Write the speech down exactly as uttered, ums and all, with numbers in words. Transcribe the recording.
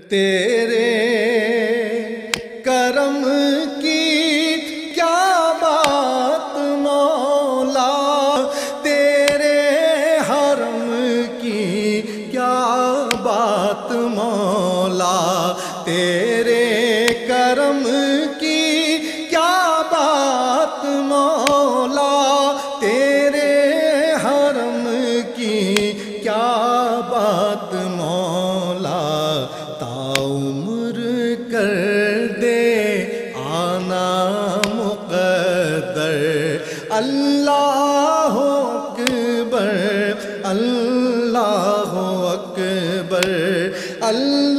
तेरे करम की क्या बात मौला, तेरे हरम की क्या बात मौला, तेरे करम की क्या बात मौला, तेरे हरम की क्या बात मौला। ताउम्र कर दे आना मुक़द्दर, अल्लाह अकबर अल्लाह अकबर अल्लाह